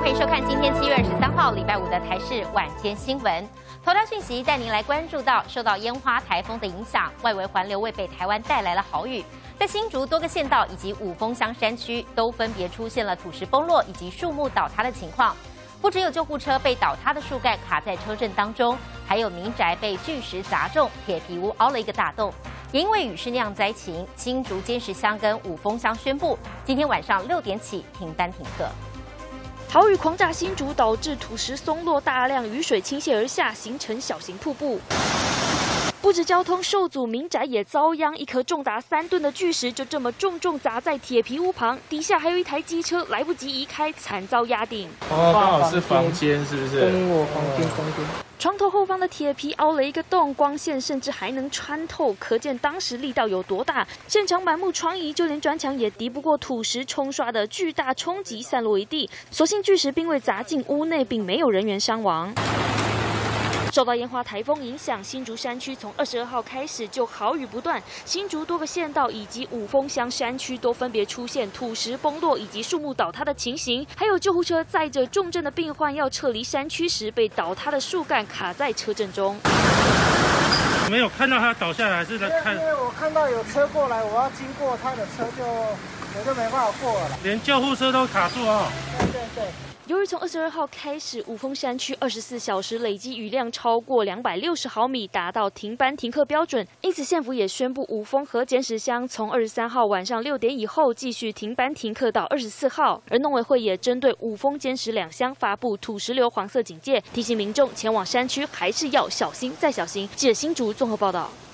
欢迎收看今天7月23号礼拜五的台视晚间新闻。头条讯息带您来关注到，受到烟花台风的影响，外围环流为北台湾带来了豪雨。在新竹多个县道以及五峰乡山区，都分别出现了土石崩落以及树木倒塌的情况。不只有救护车被倒塌的树干卡在车阵当中，还有民宅被巨石砸中，铁皮屋凹了一个大洞。也因为雨势酿灾情，新竹尖石乡跟五峰乡宣布，今天晚上6点起停班停课。 豪雨狂炸新竹，导致土石松落，大量雨水倾泻而下，形成小型瀑布。不止交通受阻，民宅也遭殃。一颗重达3吨的巨石就这么重砸在铁皮屋旁，底下还有一台机车，来不及移开，惨遭压顶。 哦，刚好是房间，是不是？ 我房间。 床头后方的铁皮凹了一个洞，光线甚至还能穿透，可见当时力道有多大。现场满目疮痍，就连砖墙也敌不过土石冲刷的巨大冲击，散落一地。所幸巨石并未砸进屋内，并没有人员伤亡。受到烟花台风影响，新竹山区从22号开始就豪雨不断，新竹多个县道以及五峰乡山区都分别出现土石崩落以及树木倒塌的情形，还有救护车载着重症的病患要撤离山区时，被倒塌的树干卡在车阵中。 没有看到它倒下来，是在看。 因为我看到有车过来，我要经过他的车我就没办法过了， 连救护车都卡住哦。 对。 由于从22号开始，五峰山区24小时累积雨量超过260毫米，达到停班停课标准，因此县府也宣布五峰和尖石乡从23号晚上6点以后继续停班停课到24号。而农委会也针对五峰、尖石2乡发布土石流黄色警戒，提醒民众前往山区还是要小心再小心。记者新竹综合报道。